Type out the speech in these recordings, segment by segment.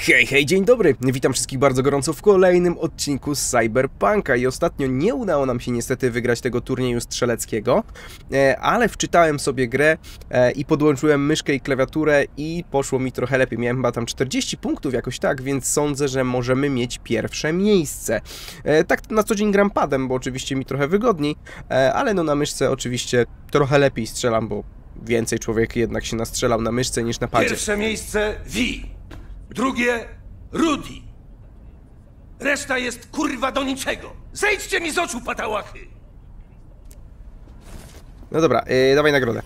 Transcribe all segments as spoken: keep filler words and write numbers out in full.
Hej, hej, dzień dobry! Witam wszystkich bardzo gorąco w kolejnym odcinku z Cyberpunka i ostatnio nie udało nam się niestety wygrać tego turnieju strzeleckiego, ale wczytałem sobie grę i podłączyłem myszkę i klawiaturę i poszło mi trochę lepiej. Miałem chyba tam czterdzieści punktów jakoś tak, więc sądzę, że możemy mieć pierwsze miejsce. Tak na co dzień gram padem, bo oczywiście mi trochę wygodniej, ale no na myszce oczywiście trochę lepiej strzelam, bo więcej człowiek jednak się nastrzelał na myszce niż na padzie. Pierwsze miejsce Vi. Drugie Rudy. Reszta jest kurwa do niczego. Zejdźcie mi z oczu, patałachy! No dobra, yy, dawaj nagrodę.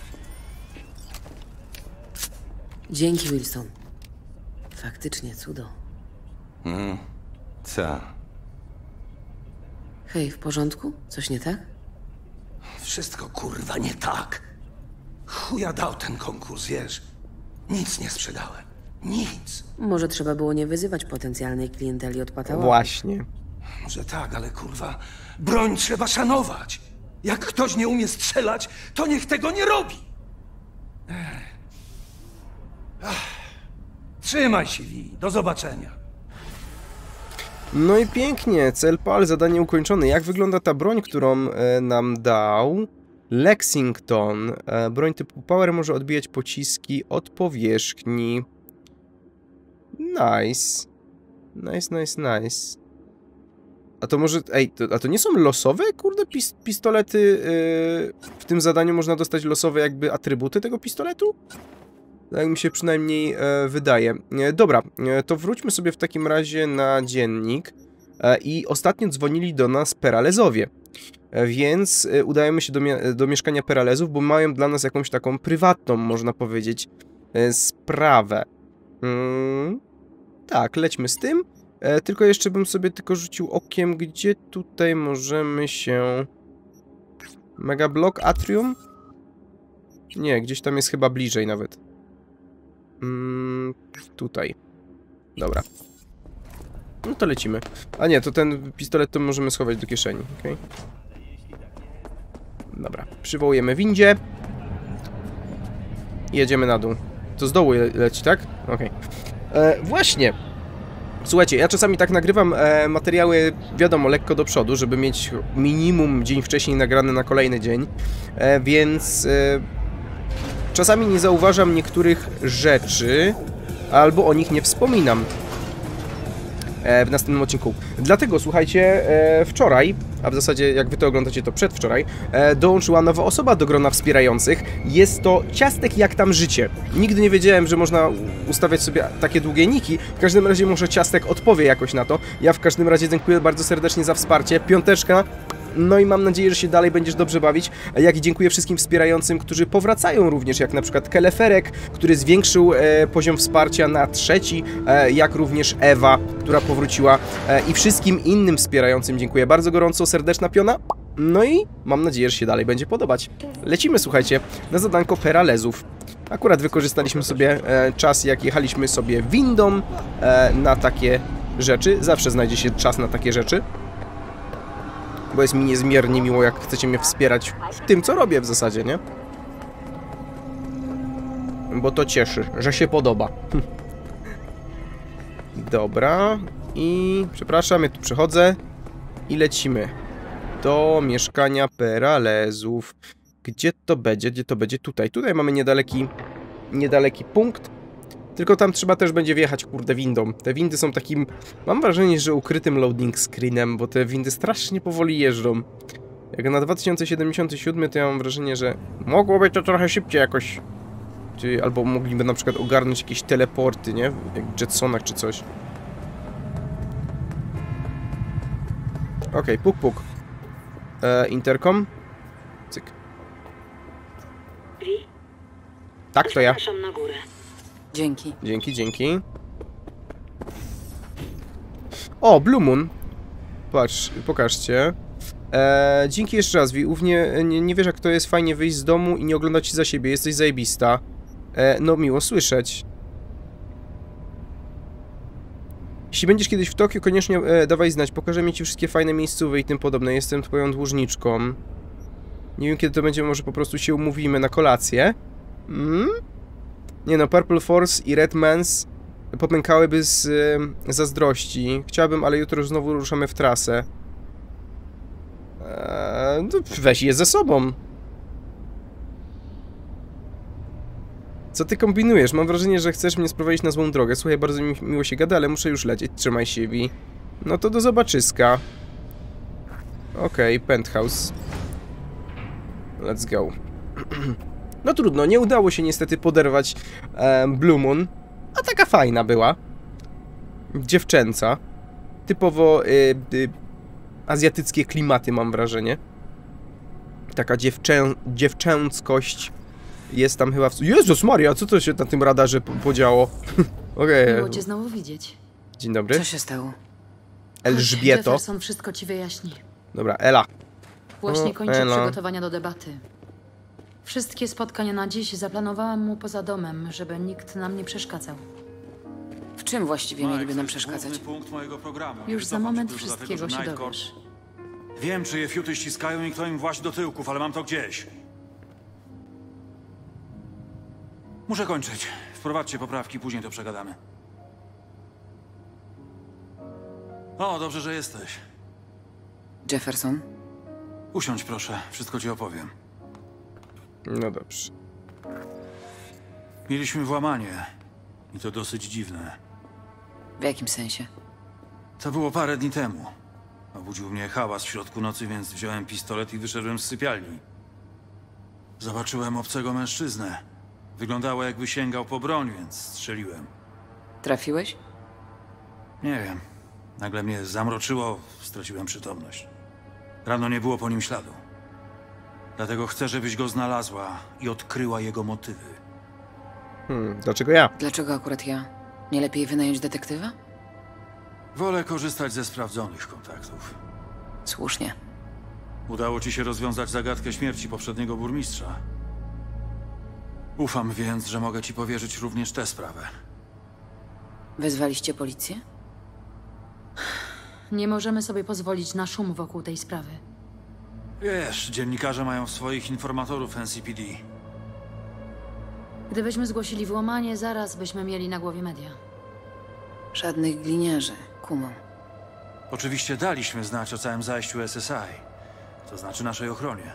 Dzięki, Wilson. Faktycznie cudo. Mm, co? Hej, w porządku? Coś nie tak? Wszystko kurwa nie tak. Chuja dał ten konkurs, wiesz? Nic nie sprzedałem. Nic. Może trzeba było nie wyzywać potencjalnej klienteli od patałaka. Właśnie. Może tak, ale kurwa, broń trzeba szanować. Jak ktoś nie umie strzelać, to niech tego nie robi. Ech. Ach. Trzymaj się, Vi. Do zobaczenia. No i pięknie, cel pal, zadanie ukończone. Jak wygląda ta broń, którą e, nam dał? Lexington. E, broń typu Power może odbijać pociski od powierzchni. Nice. Nice, nice, nice. A to może... Ej, to, a to nie są losowe, kurde, pis, pistolety? Yy, w tym zadaniu można dostać losowe jakby atrybuty tego pistoletu? Tak mi się przynajmniej e, wydaje. E, dobra, e, to wróćmy sobie w takim razie na dziennik. E, I ostatnio dzwonili do nas Peralezowie. E, więc e, udajemy się do, do mieszkania Peralezów, bo mają dla nas jakąś taką prywatną, można powiedzieć, e, sprawę. Mm, tak, lećmy z tym. E, tylko jeszcze bym sobie tylko rzucił okiem, gdzie tutaj możemy się... Mega Block Atrium? Nie, gdzieś tam jest chyba bliżej nawet. Mm, tutaj. Dobra. No to lecimy. A nie, to ten pistolet to możemy schować do kieszeni, okej? Dobra, przywołujemy windzie. I jedziemy na dół. To z dołu le leci, tak? Okej. E, właśnie. Słuchajcie, ja czasami tak nagrywam e, materiały, wiadomo, lekko do przodu, żeby mieć minimum dzień wcześniej nagrane na kolejny dzień, e, więc e, czasami nie zauważam niektórych rzeczy, albo o nich nie wspominam e, w następnym odcinku. Dlatego, słuchajcie, e, wczoraj, a w zasadzie jak wy to oglądacie, to przedwczoraj, e, dołączyła nowa osoba do grona wspierających. Jest to Ciastek Jak Tam Życie. Nigdy nie wiedziałem, że można ustawiać sobie takie długie niki. W każdym razie może Ciastek odpowie jakoś na to. Ja w każdym razie dziękuję bardzo serdecznie za wsparcie. Piąteczka. No i mam nadzieję, że się dalej będziesz dobrze bawić. Jak i dziękuję wszystkim wspierającym, którzy powracają również, jak na przykład Keleferek, który zwiększył e, poziom wsparcia na trzeci, e, jak również Ewa, która powróciła, e, i wszystkim innym wspierającym dziękuję bardzo gorąco, serdeczna piona. No i mam nadzieję, że się dalej będzie podobać. Lecimy, słuchajcie, na zadanko Peralezów. Akurat wykorzystaliśmy sobie e, czas, jak jechaliśmy sobie windą e, na takie rzeczy. Zawsze znajdzie się czas na takie rzeczy. Bo jest mi niezmiernie miło, jak chcecie mnie wspierać w tym, co robię w zasadzie, nie? Bo to cieszy, że się podoba. Dobra. I... przepraszam, ja tu przychodzę. I lecimy do mieszkania Peralezów. Gdzie to będzie? Gdzie to będzie? Tutaj. Tutaj mamy niedaleki... niedaleki punkt. Tylko tam trzeba też będzie wjechać, kurde, windą. Te windy są takim, mam wrażenie, że ukrytym loading screenem, bo te windy strasznie powoli jeżdżą. Jak na dwa tysiące siedemdziesiąty siódmy, to ja mam wrażenie, że mogłoby to trochę szybciej jakoś. Czy, albo mogliby na przykład ogarnąć jakieś teleporty, nie? Jak w Jetsonach czy coś. Okej, okay, puk puk. E, interkom. Cyk. Tak, to ja. Na górę. Dzięki. Dzięki, dzięki. O, Blue Moon. Patrz, pokażcie. Eee, dzięki jeszcze raz, Vi. Ów nie, nie, nie wiesz, jak to jest fajnie wyjść z domu i nie oglądać się za siebie. Jesteś zajebista. Eee, no, miło słyszeć. Jeśli będziesz kiedyś w Tokio, koniecznie e, dawaj znać. Pokażę mi ci wszystkie fajne miejscówy i tym podobne. Jestem twoją dłużniczką. Nie wiem, kiedy to będzie, może po prostu się umówimy na kolację. Mm? Nie no, Purple Force i Red Man's popękałyby z e, zazdrości. Chciałbym, ale jutro znowu ruszamy w trasę. E, no, weź je ze sobą. Co ty kombinujesz? Mam wrażenie, że chcesz mnie sprowadzić na złą drogę. Słuchaj, bardzo mi miło się gada, ale muszę już lecieć. Trzymaj się, Vi. No to do zobaczyska. Okej, okay, penthouse. Let's go. No trudno, nie udało się niestety poderwać um, Blue Moon. A taka fajna była. Dziewczęca. Typowo y, y, azjatyckie klimaty, mam wrażenie. Taka dziewczę dziewczęckość jest tam chyba w... Jezus Maria, co to się na tym radarze podziało? Okej. Miło Okay. cię znowu widzieć. Dzień dobry. Co się stało? Elżbieto. Jefferson wszystko ci wyjaśni. Dobra, Ela. Właśnie O, kończę Ela. przygotowania do debaty. Wszystkie spotkania na dziś zaplanowałam mu poza domem, żeby nikt nam nie przeszkadzał. W czym właściwie mieliby nam przeszkadzać? Punkt mojego programu. Już za Cofam moment tylko dlatego, wszystkiego że się Night Corp- dowiesz. Wiem, czyje fiuty ściskają i kto im właśnie do tyłków, ale mam to gdzieś. Muszę kończyć. Wprowadźcie poprawki, później to przegadamy. O, dobrze, że jesteś. Jefferson? Usiądź proszę, wszystko ci opowiem. No dobrze. Mieliśmy włamanie. I to dosyć dziwne. W jakim sensie? To było parę dni temu. Obudził mnie hałas w środku nocy, więc wziąłem pistolet i wyszedłem z sypialni. Zobaczyłem obcego mężczyznę. Wyglądało, jakby sięgał po broń, więc strzeliłem. Trafiłeś? Nie wiem. Nagle mnie zamroczyło, straciłem przytomność. Rano nie było po nim śladu. Dlatego chcę, żebyś go znalazła i odkryła jego motywy. Hmm, dlaczego ja? Dlaczego akurat ja? Nie lepiej wynająć detektywa? Wolę korzystać ze sprawdzonych kontaktów. Słusznie. Udało ci się rozwiązać zagadkę śmierci poprzedniego burmistrza. Ufam więc, że mogę ci powierzyć również tę sprawę. Wezwaliście policję? Nie możemy sobie pozwolić na szum wokół tej sprawy. Wiesz, dziennikarze mają swoich informatorów N C P D. Gdybyśmy zgłosili włamanie, zaraz byśmy mieli na głowie media. Żadnych gliniarzy, kumam. Oczywiście daliśmy znać o całym zajściu S S I. To znaczy naszej ochronie.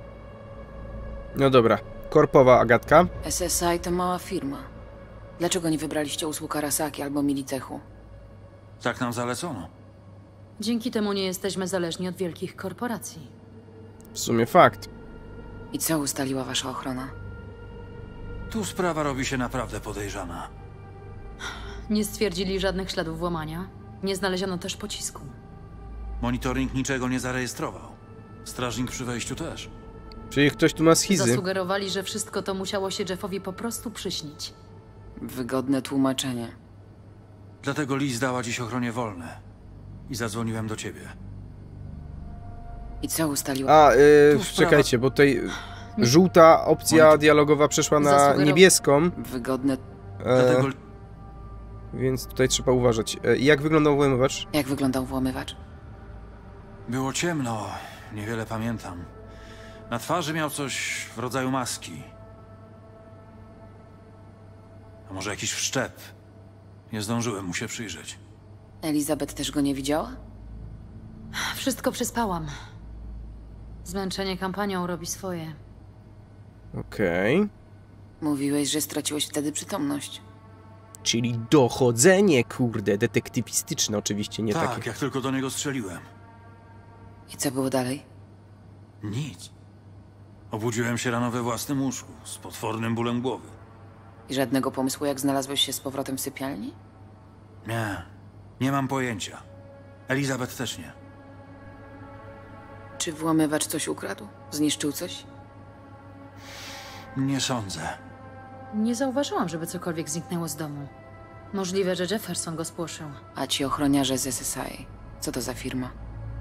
No dobra. Korpowa Agatka. S S I to mała firma. Dlaczego nie wybraliście usług Arasaki albo Militechu? Tak nam zalecono. Dzięki temu nie jesteśmy zależni od wielkich korporacji. W sumie fakt. I co ustaliła wasza ochrona? Tu sprawa robi się naprawdę podejrzana. Nie stwierdzili żadnych śladów włamania. Nie znaleziono też pocisku. Monitoring niczego nie zarejestrował. Strażnik przy wejściu też. Czyli ktoś tu ma schizy. Zasugerowali, że wszystko to musiało się Jeffowi po prostu przyśnić. Wygodne tłumaczenie. Dlatego Liz dała dziś ochronie wolne. I zadzwoniłem do ciebie. I co ustaliła? A, yy, Tu sprawa- czekajcie, bo tutaj żółta opcja dialogowa przeszła na Zasugerował- niebieską, Wygodne... e, Dlatego więc tutaj trzeba uważać. E, jak wyglądał włamywacz? Jak wyglądał włamywacz? było ciemno. Niewiele pamiętam. Na twarzy miał coś w rodzaju maski. A może jakiś wszczep? Nie zdążyłem mu się przyjrzeć. Elizabeth też go nie widziała? Wszystko przespałam. Zmęczenie kampanią robi swoje. Okej. Mówiłeś, że straciłeś wtedy przytomność. Czyli dochodzenie, kurde, detektywistyczne oczywiście, nie tak, takie. jak tylko do niego strzeliłem. I co było dalej? Nic. Obudziłem się rano we własnym łóżku, z potwornym bólem głowy. I żadnego pomysłu, jak znalazłeś się z powrotem w sypialni? Nie, nie mam pojęcia. Elizabeth też nie. Czy włamywacz coś ukradł? Zniszczył coś? Nie sądzę. Nie zauważyłam, żeby cokolwiek zniknęło z domu. Możliwe, że Jefferson go spłoszył. A ci ochroniarze z S S I? Co to za firma?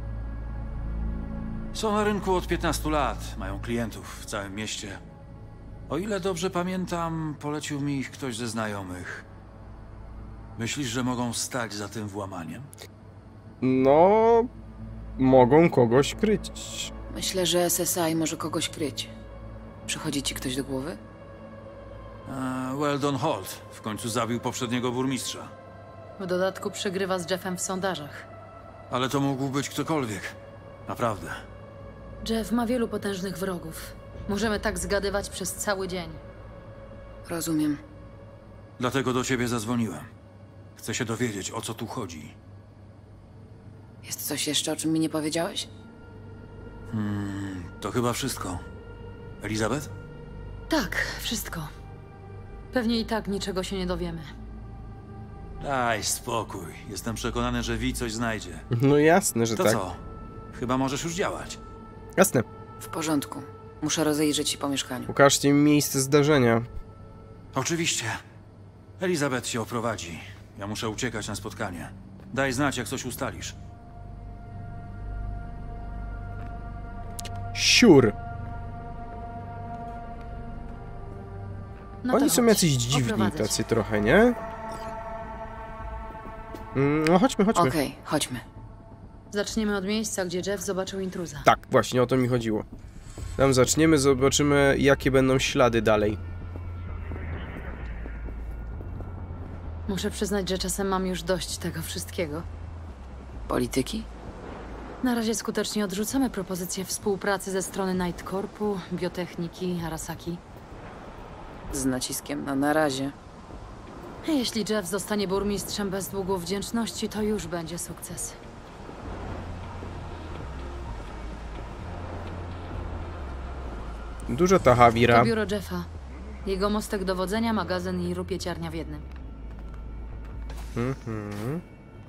Są na rynku od piętnastu lat, mają klientów w całym mieście. O ile dobrze pamiętam, polecił mi ich ktoś ze znajomych. Myślisz, że mogą stać za tym włamaniem? No, mogą kogoś kryć. Myślę, że S S I może kogoś kryć. Przychodzi ci ktoś do głowy? E, Weldon Holt w końcu zabił poprzedniego burmistrza. W dodatku przegrywa z Jeffem w sondażach. Ale to mógł być ktokolwiek. Naprawdę. Jeff ma wielu potężnych wrogów. Możemy tak zgadywać przez cały dzień. Rozumiem. Dlatego do ciebie zadzwoniłem. Chcę się dowiedzieć, o co tu chodzi. Jest coś jeszcze, o czym mi nie powiedziałeś? To chyba wszystko. Elizabeth? Tak, wszystko. Pewnie i tak niczego się nie dowiemy. Daj spokój. Jestem przekonany, że Vi coś znajdzie. No jasne, że To tak. co? Chyba możesz już działać. Jasne. W porządku. Muszę rozejrzeć się po mieszkaniu. Pokażcie mi miejsce zdarzenia. Oczywiście. Elizabeth się oprowadzi. Ja muszę uciekać na spotkanie. Daj znać, jak coś ustalisz. Siur. No to Oni są chodź, jacyś dziwni oprowadzę cię. tacy trochę, nie? Mm, No chodźmy, chodźmy. Okej, chodźmy. Zaczniemy od miejsca, gdzie Jeff zobaczył intruza. Tak, właśnie o to mi chodziło. Tam zaczniemy, zobaczymy jakie będą ślady dalej. Muszę przyznać, że czasem mam już dość tego wszystkiego. Polityki? Na razie skutecznie odrzucamy propozycję współpracy ze strony Night Corpu, biotechniki, Arasaki. Z naciskiem na na razie. Jeśli Jeff zostanie burmistrzem bez długu wdzięczności, to już będzie sukces. Duża ta Hawira. To biuro Jeffa. Jego mostek dowodzenia, magazyn i rupieciarnia w jednym. Mhm.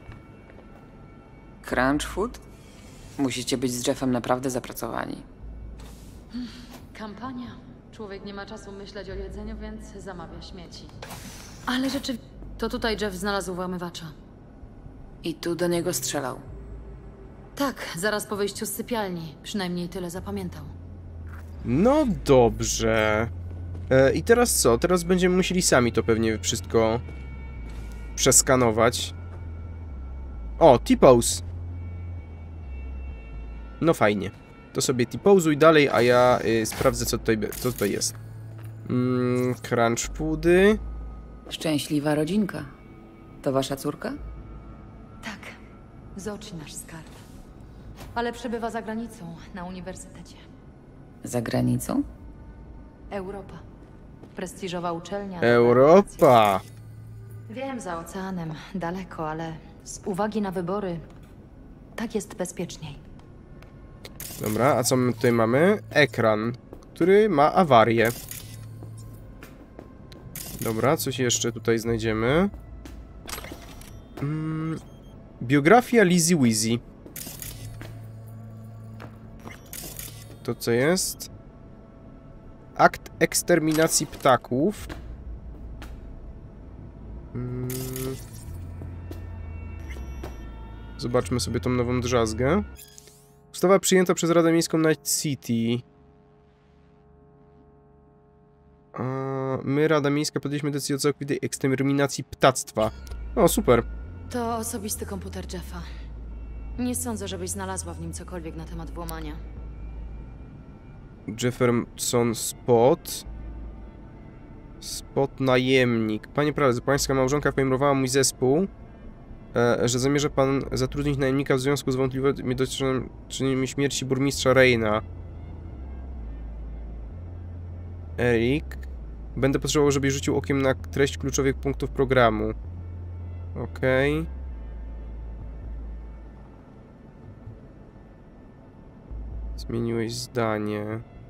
Crunch Food? Musicie być z Jeffem naprawdę zapracowani. Kampania. Człowiek nie ma czasu myśleć o jedzeniu, więc zamawia śmieci. Ale rzeczywiście... To tutaj Jeff znalazł włamywacza. I tu do niego strzelał. Tak, zaraz po wyjściu z sypialni. Przynajmniej tyle zapamiętał. No dobrze. E, I teraz co? Teraz będziemy musieli sami to pewnie wszystko przeskanować. O, T-pose. No fajnie. To sobie T-pozuj dalej, a ja y, sprawdzę co tutaj, co tutaj jest. Mm, crunch foody. Szczęśliwa rodzinka. To wasza córka? Tak, z oczy nasz skarb. Ale przebywa za granicą, na uniwersytecie. Za granicą? Europa. Prestiżowa uczelnia. Europa. Wiem, za oceanem, daleko, ale z uwagi na wybory, tak jest bezpieczniej. Dobra, a co my tutaj mamy? Ekran, który ma awarię. Dobra, coś jeszcze tutaj znajdziemy. Mm, biografia Lizzie Weasley. To co jest? Akt eksterminacji ptaków. Mm. Zobaczmy sobie tą nową drzazgę. Ustawa przyjęta przez Radę Miejską Night City. A my, Rada Miejska, podjęliśmy decyzję o całkowitej eksterminacji ptactwa. O, super. To osobisty komputer Jeffa. Nie sądzę, żebyś znalazła w nim cokolwiek na temat włamania. Jefferson Spot. Spot najemnik. Panie Pralezy, pańska małżonka poinformowała mój zespół, e, że zamierza pan zatrudnić najemnika w związku z wątpliwymi dotyczącymi śmierci burmistrza Reina. Erik. Będę potrzebował, żebyś rzucił okiem na treść kluczowych punktów programu. Okej. Okay. Zmieniłeś zdanie.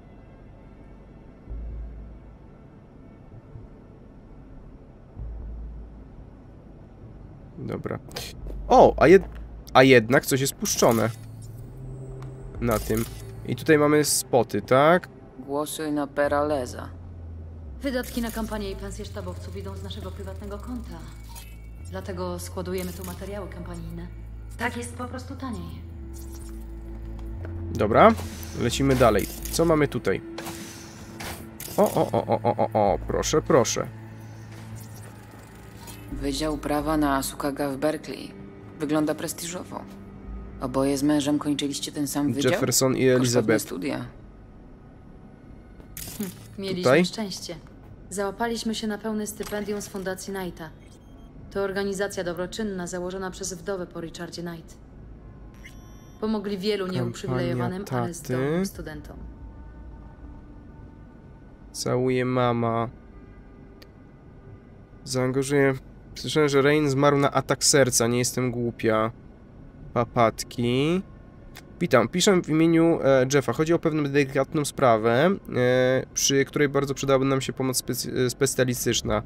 Dobra. O, a, jed a jednak coś jest puszczone. Na tym. I tutaj mamy spoty, tak? Głosuj na Peraleza. Wydatki na kampanię i pensje sztabowców idą z naszego prywatnego konta. Dlatego składujemy tu materiały kampanijne. Tak jest po prostu taniej. Dobra, lecimy dalej. Co mamy tutaj? O, o, o, o, o, o, o, proszę, proszę. Wydział prawa na Asukaga w Berkeley. Wygląda prestiżowo. Oboje z mężem kończyliście ten sam wydział? Jefferson i Kosztowne Elizabeth. studia. Mieliśmy Tutaj? szczęście. Załapaliśmy się na pełne stypendium z Fundacji Knighta. To organizacja dobroczynna założona przez wdowę po Richardzie Knight. Pomogli wielu nieuprzywilejowanym, ale taty. zdolnym studentom. Całuje mama. Zaangażuję... Słyszałem, że Rain zmarł na atak serca. Nie jestem głupia. Papatki. Witam. Piszę w imieniu e, Jeffa. Chodzi o pewną delikatną sprawę, e, przy której bardzo przydałaby nam się pomoc specy specjalistyczna.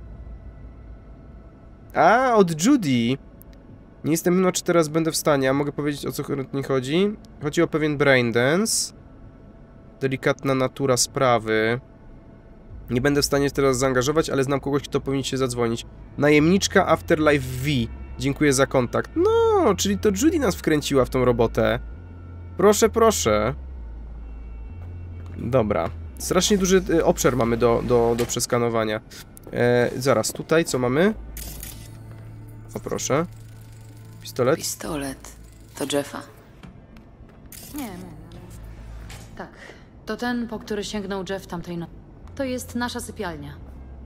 A, od Judy! Nie jestem pewna, czy teraz będę w stanie. A mogę powiedzieć, o co konkretnie chodzi? Chodzi o pewien braindance. Delikatna natura sprawy. Nie będę w stanie teraz zaangażować, ale znam kogoś, kto powinien się zadzwonić. Najemniczka Afterlife V. Dziękuję za kontakt. No, czyli to Judy nas wkręciła w tą robotę. Proszę, proszę. Dobra. Strasznie duży y, obszar mamy do, do, do przeskanowania. E, zaraz, tutaj co mamy? O, proszę. Pistolet. Pistolet. To Jeffa? Nie, nie, nie. Tak. To ten, po który sięgnął Jeff tamtej nocy. To jest nasza sypialnia.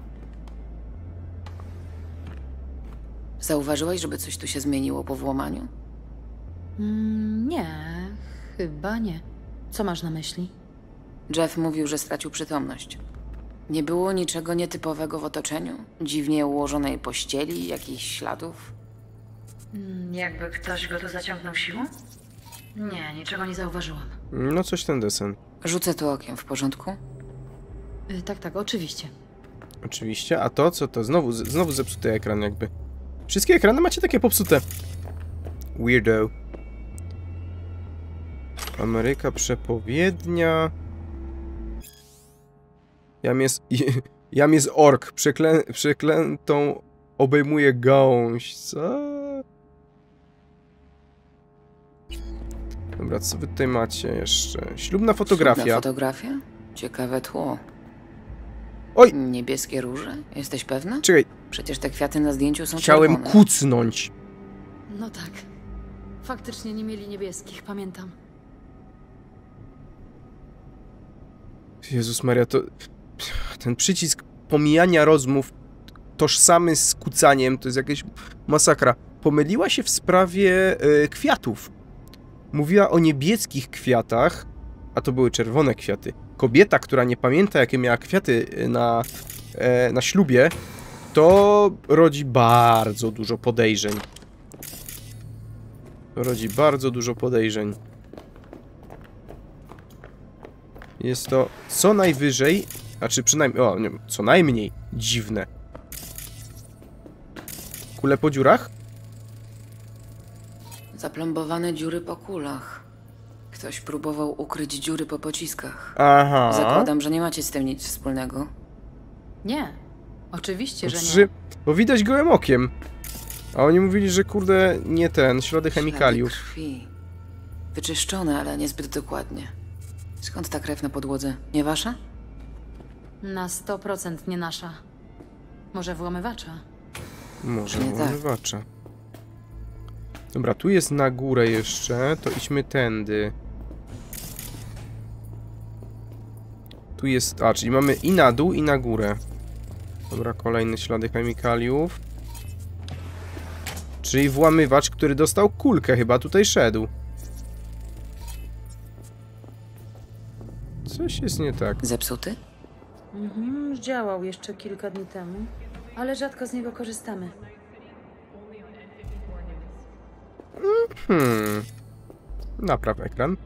Zauważyłaś, żeby coś tu się zmieniło po włamaniu? Mm, nie, chyba nie. Co masz na myśli? Jeff mówił, że stracił przytomność. Nie było niczego nietypowego w otoczeniu? Dziwnie ułożonej pościeli, jakichś śladów? Mm, jakby ktoś go tu zaciągnął siłą? Nie, niczego nie zauważyłam. No coś ten desen. Rzucę tu okiem, w porządku? Y, tak, tak, oczywiście. Oczywiście. A to co to? Znowu, z- znowu zepsuty ekran jakby. Wszystkie ekrany macie takie popsute. Weirdo. Ameryka przepowiednia. Jam jest... Jam jest ork. Przeklę... Przeklętą obejmuje gałąź. Co? Dobra, co wy tutaj macie jeszcze? Ślubna fotografia. Ślubna fotografia? Ciekawe tło. Oj! Niebieskie róże? Jesteś pewna? Czekaj, Przecież te kwiaty na zdjęciu są chciałem czerwone. kucnąć. No tak. Faktycznie nie mieli niebieskich, pamiętam. Jezus Maria, to... Ten przycisk pomijania rozmów tożsamy z kucaniem, to jest jakaś masakra. Pomyliła się w sprawie y, kwiatów. Mówiła o niebieskich kwiatach, a to były czerwone kwiaty. Kobieta, która nie pamięta, jakie miała kwiaty na, e, na ślubie, to rodzi bardzo dużo podejrzeń. To rodzi bardzo dużo podejrzeń. Jest to co najwyżej, znaczy przynajmniej, o, nie, co najmniej dziwne. Kule po dziurach? Zaplombowane dziury po kulach. Ktoś próbował ukryć dziury po pociskach. Aha. Zakładam, że nie macie z tym nic wspólnego. Nie. Oczywiście, że Znaczy, nie. bo widać gołym okiem. A oni mówili, że kurde, nie ten, ślady chemikaliów. Ślady krwi. Wyczyszczone, ale niezbyt dokładnie. Skąd ta krew na podłodze? Nie wasza? Na sto procent nie nasza. Może włamywacza? Może Nie tak. włamywacza. Dobra, tu jest na górę jeszcze, to idźmy tędy. Tu jest, a, czyli mamy i na dół, i na górę. Dobra, kolejne ślady chemikaliów. Czyli włamywacz, który dostał kulkę, chyba tutaj szedł. Coś jest nie tak. Zepsuty? Mhm, działał jeszcze kilka dni temu, ale rzadko z niego korzystamy. Hmm. Napraw ekran.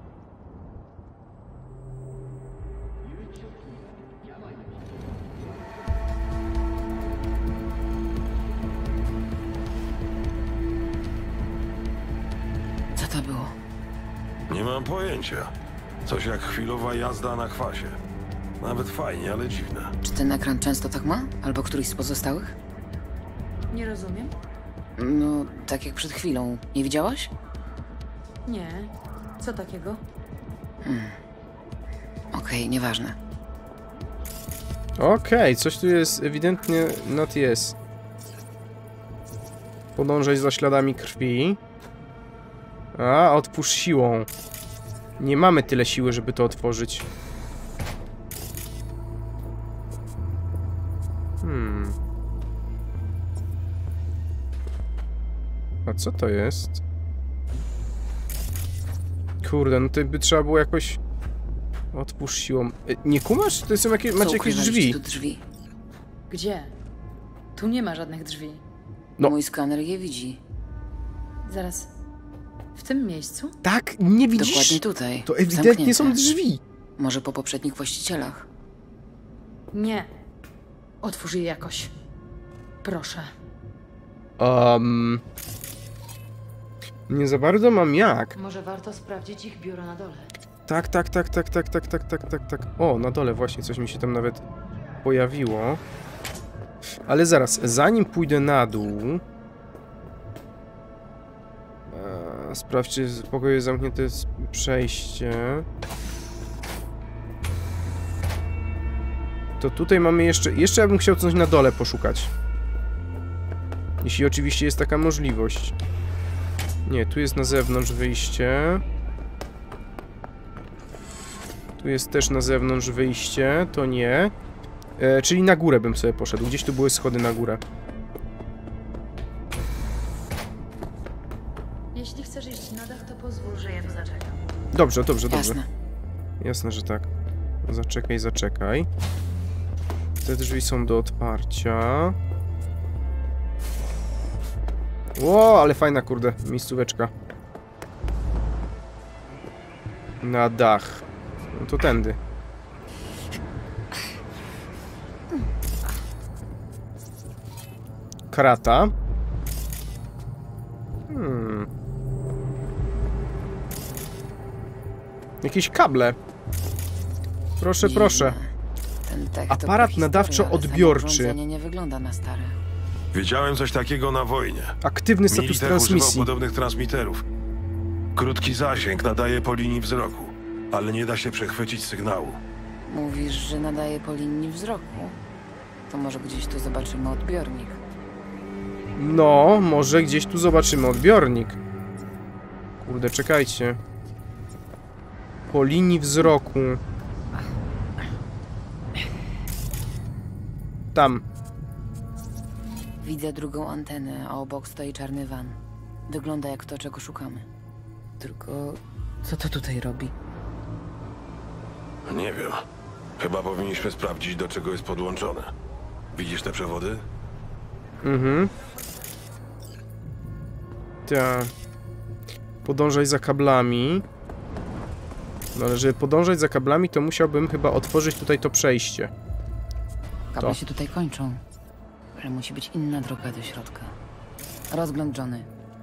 Co to było? Nie mam pojęcia. Coś jak chwilowa jazda na kwasie. Nawet fajnie, ale dziwne. Czy ten ekran często tak ma? Albo któryś z pozostałych? Nie rozumiem? No, tak jak przed chwilą. Nie widziałaś? Nie. Co takiego? Okej, nieważne. Okej, coś tu jest ewidentnie not jest. Podążać za śladami krwi. A, otwórz siłą. Nie mamy tyle siły, żeby to otworzyć. A co to jest? Kurde, no to by trzeba było jakoś... Otwórz siłą... Nie kumasz? To są jakieś... Macie jakieś drzwi? Tu drzwi. Gdzie? Tu nie ma żadnych drzwi. No. Mój skaner je widzi. Zaraz. W tym miejscu? Tak, nie widzisz? Dokładnie tutaj. To ewidentnie są Zamknięte. drzwi. Może po poprzednich właścicielach. Nie. Otwórz je jakoś. Proszę. Um... Nie za bardzo mam jak. Może warto sprawdzić ich biuro na dole. Tak, tak, tak, tak, tak, tak, tak, tak, tak, tak. O, na dole właśnie coś mi się tam nawet pojawiło. Ale zaraz, zanim pójdę na dół... E, sprawdźcie, w pokoju jest zamknięte przejście. To tutaj mamy jeszcze... Jeszcze ja bym chciał coś na dole poszukać. Jeśli oczywiście jest taka możliwość. Nie, tu jest na zewnątrz wyjście. Tu jest też na zewnątrz wyjście, to nie. E, czyli na górę bym sobie poszedł. Gdzieś tu były schody na górę. Jeśli chcesz iść na dach, to pozwól, że ja tu zaczekam. Dobrze, dobrze, dobrze. Jasne. Jasne, że tak. Zaczekaj, zaczekaj. Te drzwi są do otwarcia. Ło, ale fajna, kurde, miejscóweczka. Na dach. No to tędy. Krata. Hmm. Jakieś kable. Proszę, Dziwne. proszę. Ten tech to Aparat prehistoria, nadawczo-odbiorczy. ale samo urządzenie nie wygląda na stare. Widziałem coś takiego na wojnie. Aktywny status Militer używał transmisji. podobnych transmiterów. Krótki zasięg nadaje po linii wzroku, ale nie da się przechwycić sygnału. Mówisz, że nadaje po linii wzroku? To może gdzieś tu zobaczymy odbiornik. No, może gdzieś tu zobaczymy odbiornik. Kurde, czekajcie. Po linii wzroku. Tam. Widzę drugą antenę, a obok stoi czarny van. Wygląda jak to, czego szukamy. Tylko co to tutaj robi? Nie wiem. Chyba powinniśmy sprawdzić, do czego jest podłączone. Widzisz te przewody? Mhm. Tak. Podążaj za kablami. No ale żeby podążać za kablami, to musiałbym chyba otworzyć tutaj to przejście. Kable To. się tutaj kończą. Ale musi być inna droga do środka. Rozgląd Johnny.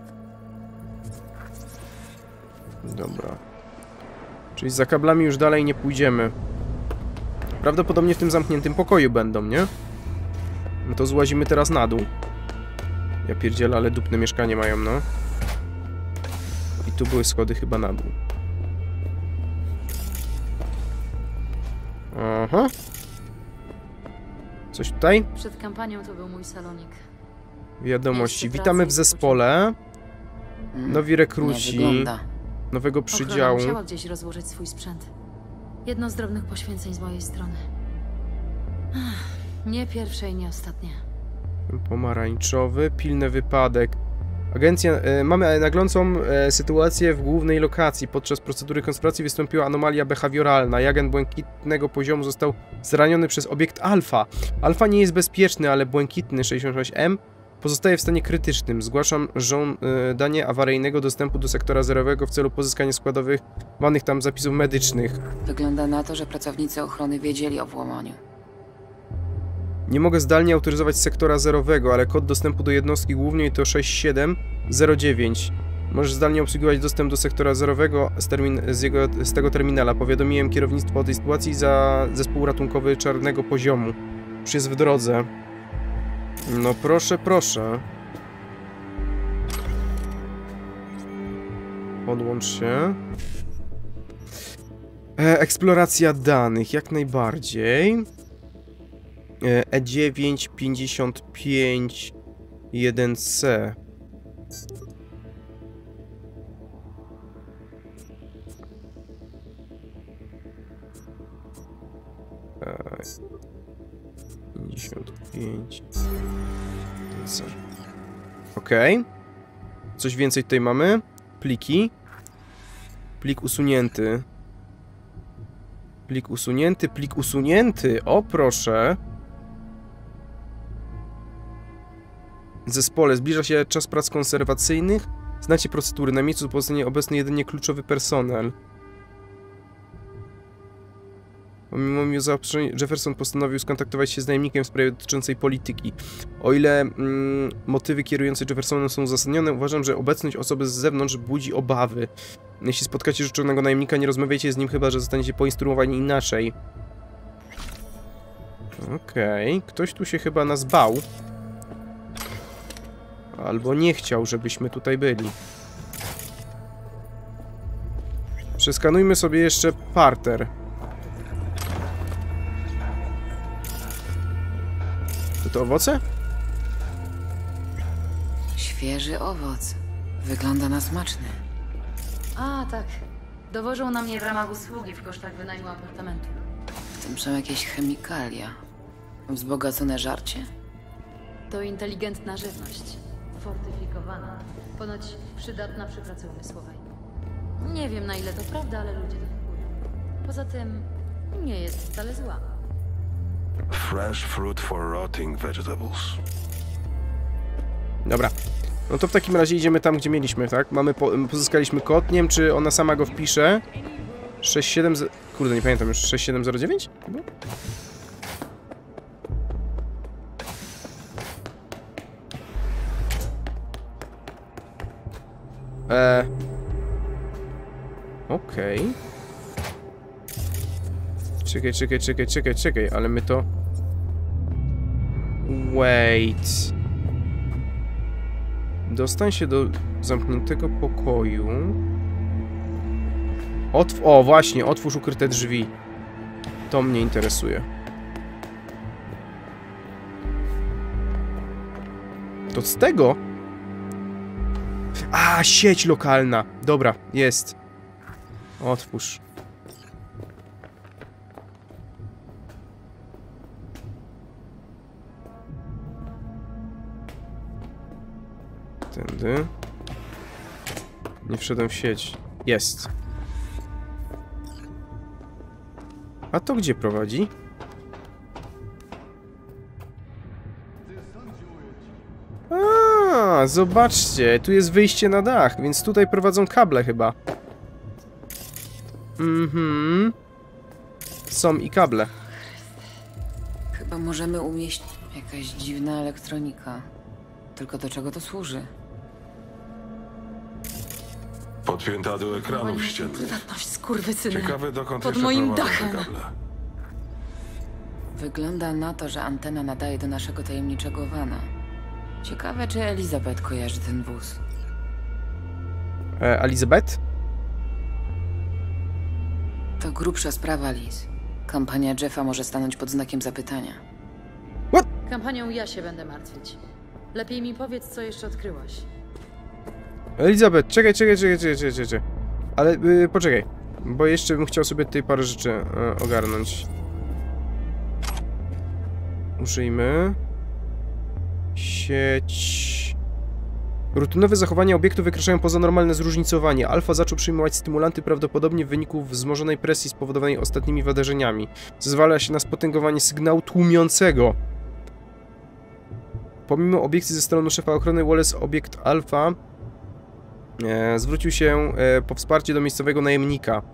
Dobra. Czyli za kablami już dalej nie pójdziemy. Prawdopodobnie w tym zamkniętym pokoju będą, nie? No to złazimy teraz na dół. Ja pierdzielę, ale dupne mieszkanie mają, no. I tu były schody chyba na dół. Aha. Coś tutaj? Przed kampanią to był mój salonik. Wiadomości. Miejsce Witamy w pracy i zespole. Mm, Nowi nie rekruci. wygląda. Nowego Ochrona przydziału. musiała gdzieś rozłożyć swój sprzęt. Jedno z drobnych poświęceń z mojej strony. Ach, nie pierwsze i nie ostatnie. Pomarańczowy. Pilny wypadek. Agencja... E, mamy naglącą e, sytuację w głównej lokacji. Podczas procedury konspiracji wystąpiła anomalia behawioralna. Agent błękitnego poziomu został zraniony przez obiekt Alfa. Alfa nie jest bezpieczny, ale błękitny sześćdziesiąt sześć M pozostaje w stanie krytycznym. Zgłaszam żądanie awaryjnego dostępu do sektora zerowego w celu pozyskania składowych wanych tam zapisów medycznych. Wygląda na to, że pracownicy ochrony wiedzieli o włamaniu. Nie mogę zdalnie autoryzować sektora zerowego, ale kod dostępu do jednostki głównej to sześć siedem zero dziewięć. Możesz zdalnie obsługiwać dostęp do sektora zerowego z, termin z, jego, z tego terminala. Powiadomiłem kierownictwo o tej sytuacji za zespół ratunkowy czarnego poziomu. Już jest w drodze. No proszę, proszę. Podłącz się. E, eksploracja danych, jak najbardziej. E dziewięć pięćdziesiąt pięć jeden C. E pięćdziesiąt pięć jeden C. Okej. coś więcej tutaj mamy. Pliki. Plik usunięty. Plik usunięty, plik usunięty. O, proszę. Zespole. Zbliża się czas prac konserwacyjnych. Znacie procedury. Na miejscu pozostanie obecny jedynie kluczowy personel. Pomimo zaostrzeń, Jefferson postanowił skontaktować się z najemnikiem w sprawie dotyczącej polityki. O ile mm, motywy kierujące Jeffersonem są uzasadnione, uważam, że obecność osoby z zewnątrz budzi obawy. Jeśli spotkacie życzonego najemnika, nie rozmawiajcie z nim, chyba że zostaniecie poinstruowani inaczej. Okej, okay. Ktoś tu się chyba nas bał. Albo nie chciał, żebyśmy tutaj byli. Przeskanujmy sobie jeszcze parter. To to owoce? Świeży owoc. Wygląda na smaczny. A, tak. Dowożą na mnie w ramach usługi w kosztach wynajmu apartamentu. W tym są jakieś chemikalia. Wzbogacone żarcie? To inteligentna żywność. Fortyfikowana. Ponoć przydatna przy pracy umysłowej. Nie wiem, na ile to prawda, ale ludzie to kupują. Poza tym nie jest wcale zła. Fresh fruit for rotting vegetables. Dobra. No to w takim razie idziemy tam, gdzie mieliśmy, tak? Mamy po, pozyskaliśmy kod. Nie wiem, czy ona sama go wpisze. sześć siedem... Kurde, nie pamiętam już. sześć siedem zero dziewięć? Chyba? Eee... Okej. Okay. Czekaj, czekaj, czekaj, czekaj, czekaj, ale my to... Wait... Dostań się do zamkniętego pokoju. Otw o, właśnie, otwórz ukryte drzwi. To mnie interesuje. To z tego? A, sieć lokalna. Dobra, jest. Otwórz. Tędy. Nie wszedłem w sieć. Jest. A to gdzie prowadzi? A, zobaczcie, tu jest wyjście na dach, więc tutaj prowadzą kable chyba. Mhm. Są i kable. Chyba możemy umieścić jakaś dziwna elektronika. Tylko do czego to służy? Podpięta do ekranów ściennych. Prywatność, skurwysyny. Ciekawe, dokąd Pod jeszcze moim prowadzą te dachem. kable. Wygląda na to, że antena nadaje do naszego tajemniczego wana. Ciekawe, czy Elizabeth kojarzy ten wóz. E, Elizabeth? To grubsza sprawa, Liz. Kampania Jeffa może stanąć pod znakiem zapytania. What? Kampanią ja się będę martwić. Lepiej mi powiedz, co jeszcze odkryłaś. Elizabeth, czekaj, czekaj, czekaj, czekaj, czekaj, czekaj. Ale yy, poczekaj, bo jeszcze bym chciał sobie tutaj parę rzeczy yy, ogarnąć. Użyjmy. Sieć... Rutynowe zachowania obiektu wykraczają poza normalne zróżnicowanie. Alfa zaczął przyjmować stymulanty prawdopodobnie w wyniku wzmożonej presji spowodowanej ostatnimi wydarzeniami. Zezwala się na spotęgowanie sygnału tłumiącego. Pomimo obiekcji ze strony szefa ochrony Wallace, obiekt Alfa e, zwrócił się e, po wsparcie do miejscowego najemnika.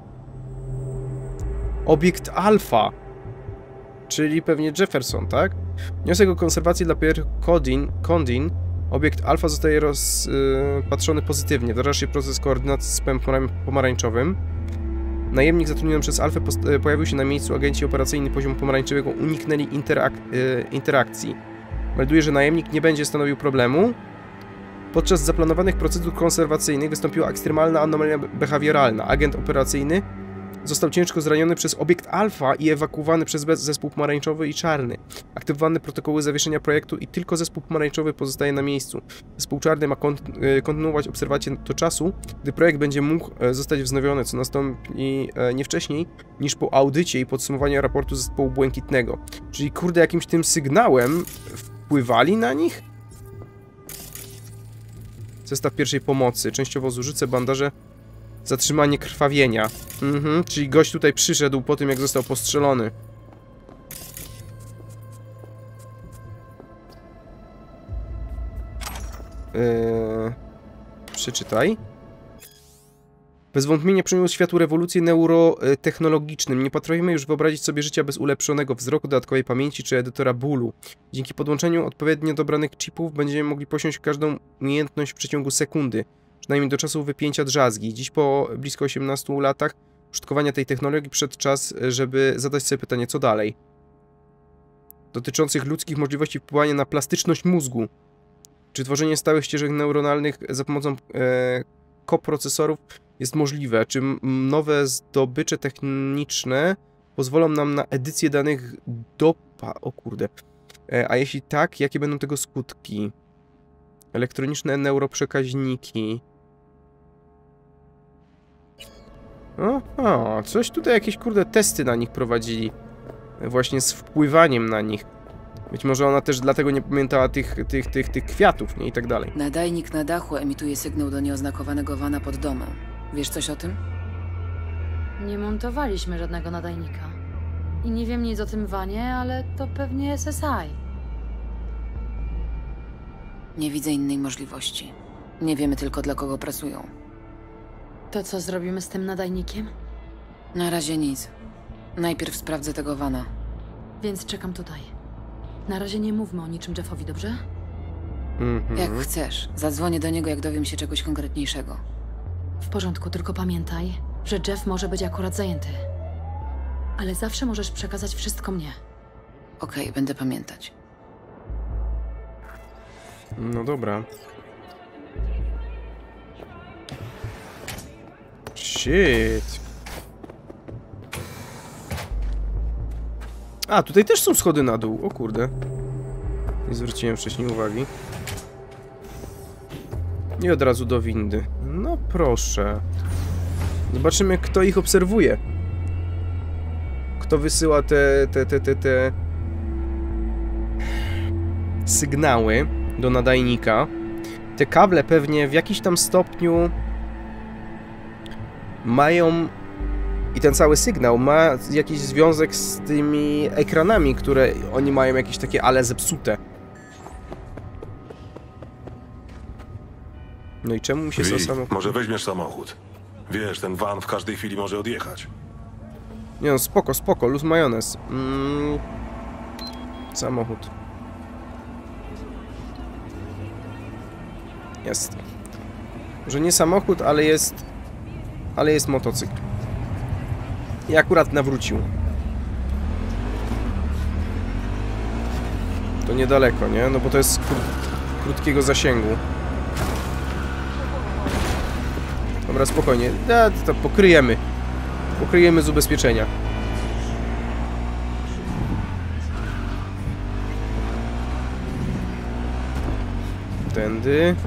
Obiekt Alfa, czyli pewnie Jefferson, tak? Wniosek o konserwację dla Pierre Condin, Condin. Obiekt Alfa zostaje rozpatrzony pozytywnie. Wdraża się proces koordynacji z systemem pomarańczowym. Najemnik zatrudniony przez Alfę pojawił się na miejscu. Agenci operacyjni poziomu pomarańczowego uniknęli interak e, interakcji. Melduje, że najemnik nie będzie stanowił problemu. Podczas zaplanowanych procedur konserwacyjnych wystąpiła ekstremalna anomalia behawioralna. Agent operacyjny został ciężko zraniony przez obiekt Alfa i ewakuowany przez zespół pomarańczowy i czarny. Aktywowane protokoły zawieszenia projektu i tylko zespół pomarańczowy pozostaje na miejscu. Zespół czarny ma kontynuować obserwację do czasu, gdy projekt będzie mógł zostać wznowiony, co nastąpi nie wcześniej niż po audycie i podsumowaniu raportu zespołu błękitnego. Czyli kurde, jakimś tym sygnałem wpływali na nich? Zestaw pierwszej pomocy, częściowo zużyce, bandaże, zatrzymanie krwawienia. Mhm, czyli gość tutaj przyszedł po tym, jak został postrzelony. Yy... Przeczytaj. Bez wątpienia przyniósł światu rewolucję neurotechnologicznym. Nie potrafimy już wyobrazić sobie życia bez ulepszonego wzroku, dodatkowej pamięci czy edytora bólu. Dzięki podłączeniu odpowiednio dobranych chipów będziemy mogli posiąść każdą umiejętność w przeciągu sekundy. Przynajmniej do czasu wypięcia drzazgi. Dziś po blisko osiemnastu latach użytkowania tej technologii przyszedł czas, żeby zadać sobie pytanie, co dalej. Dotyczących ludzkich możliwości wpływania na plastyczność mózgu. Czy tworzenie stałych ścieżek neuronalnych za pomocą e, koprocesorów jest możliwe? Czy nowe zdobycze techniczne pozwolą nam na edycję danych dopa... O kurde. E, a jeśli tak, jakie będą tego skutki? Elektroniczne neuroprzekaźniki. Aha, coś tutaj jakieś kurde testy na nich prowadzili. Właśnie z wpływaniem na nich. Być może ona też dlatego nie pamiętała tych, tych, tych, tych kwiatów, nie? I tak dalej. Nadajnik na dachu emituje sygnał do nieoznakowanego wana pod domem. Wiesz coś o tym? Nie montowaliśmy żadnego nadajnika. I nie wiem nic o tym wanie, ale to pewnie S S I. Nie widzę innej możliwości. Nie wiemy tylko, dla kogo pracują. To co zrobimy z tym nadajnikiem? Na razie nic. Najpierw sprawdzę tego wana. Więc czekam tutaj. Na razie nie mówmy o niczym Jeffowi, dobrze? Mhm. Jak chcesz. Zadzwonię do niego, jak dowiem się czegoś konkretniejszego. W porządku, tylko pamiętaj, że Jeff może być akurat zajęty. Ale zawsze możesz przekazać wszystko mnie. Okej, będę pamiętać. No dobra. Shit. A, tutaj też są schody na dół. O kurde. Nie zwróciłem wcześniej uwagi. I od razu do windy. No proszę. Zobaczymy, kto ich obserwuje. Kto wysyła te, te, te, te, te sygnały do nadajnika. Te kable pewnie w jakiś tam stopniu mają... I ten cały sygnał ma jakiś związek z tymi ekranami, które oni mają jakieś takie ale zepsute. No i czemu mi się Wi, samochód... może weźmiesz samochód. Wiesz, ten van w każdej chwili może odjechać. Nie no, spoko, spoko, luz majonez. Mm. Samochód. Jest. Może nie samochód, ale jest... Ale jest motocykl. I akurat nawrócił. To niedaleko, nie? No bo to jest kró krótkiego zasięgu. Dobra, spokojnie. Ja, to pokryjemy. Pokryjemy z ubezpieczenia. Tędy.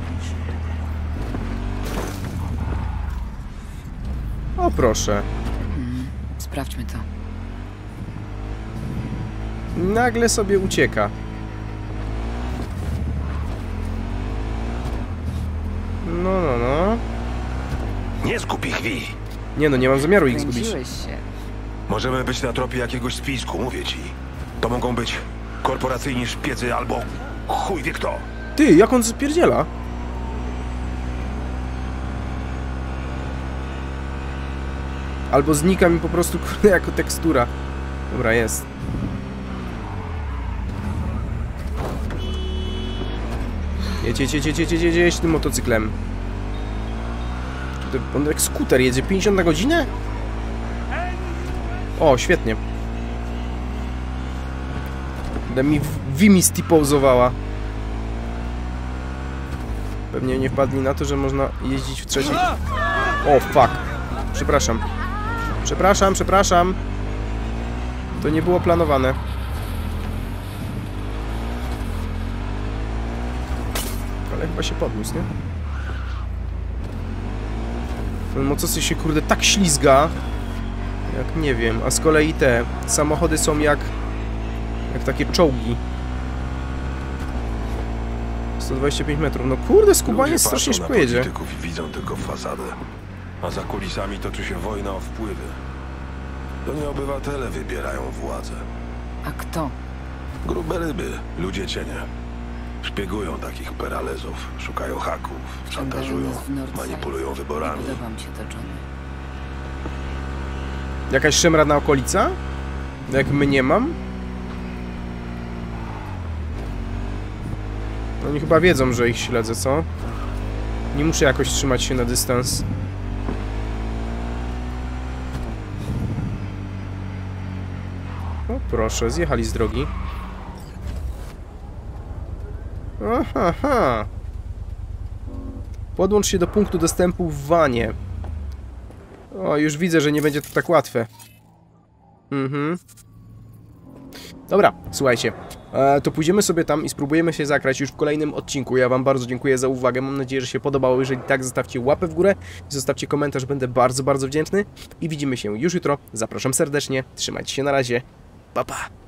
O, proszę. Mhm. Sprawdźmy to. Nagle sobie ucieka. No, no, no. Nie zgub ich, Wi. Nie no, nie mam zamiaru ich zgubić. Kręciłeś się. Możemy być na tropie jakiegoś spisku, mówię ci. To mogą być korporacyjni szpiedzy albo chuj wie kto. Ty, jak on spierdziela? Albo znika mi po prostu, kurde, jako tekstura. Dobra, jest. Jedź, jedź, jedź, jedź, jedź, jedź, jedź tym motocyklem. On jak skuter jedzie, pięćdziesiąt na godzinę? O, świetnie. Będę mi Wimi stipozowała. Pewnie nie wpadli na to, że można jeździć w trzeciej... O, fuck. Przepraszam. Przepraszam, przepraszam. To nie było planowane. Ale chyba się podniósł, nie? Ten motocykl się, kurde, tak ślizga, jak nie wiem. A z kolei te samochody są jak... jak takie czołgi. sto dwadzieścia pięć metrów. No kurde, skubaniec Ludzie strasznie patrzą szybko na jedzie. polityków i widzą tylko fasadę. A za kulisami toczy się wojna o wpływy. To nie obywatele wybierają władzę. A kto? Grube ryby, ludzie cienie. Szpiegują takich peralezów, szukają haków, szantażują, nas w Northside. manipulują wyborami. Podoba mi się to, Johnny. Jakaś szemradna okolica? Jak my nie mam? Oni chyba wiedzą, że ich śledzę, co? Nie muszę jakoś trzymać się na dystans. O proszę, zjechali z drogi. Aha, ha. Podłącz się do punktu dostępu w wanie. O, już widzę, że nie będzie to tak łatwe. Mhm. Dobra, słuchajcie. E, to pójdziemy sobie tam i spróbujemy się zakrać już w kolejnym odcinku. Ja wam bardzo dziękuję za uwagę. Mam nadzieję, że się podobało. Jeżeli tak, zostawcie łapę w górę. Zostawcie komentarz. Będę bardzo, bardzo wdzięczny. I widzimy się już jutro. Zapraszam serdecznie. Trzymajcie się na razie. Pa, pa.